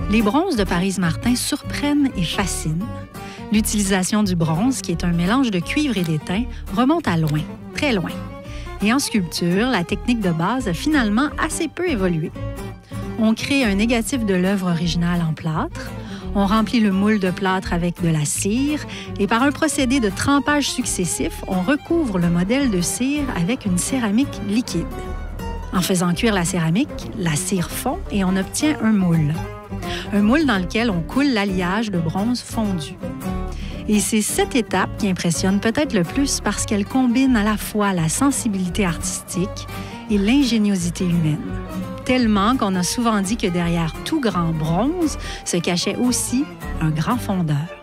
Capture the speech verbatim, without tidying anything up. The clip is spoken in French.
Les bronzes de Paris-Martin surprennent et fascinent. L'utilisation du bronze, qui est un mélange de cuivre et d'étain, remonte à loin, très loin. Et en sculpture, la technique de base a finalement assez peu évolué. On crée un négatif de l'œuvre originale en plâtre, on remplit le moule de plâtre avec de la cire et par un procédé de trempage successif, on recouvre le modèle de cire avec une céramique liquide. En faisant cuire la céramique, la cire fond et on obtient un moule. Un moule dans lequel on coule l'alliage de bronze fondu. Et c'est cette étape qui impressionne peut-être le plus parce qu'elle combine à la fois la sensibilité artistique et l'ingéniosité humaine. Tellement qu'on a souvent dit que derrière tout grand bronze se cachait aussi un grand fondeur.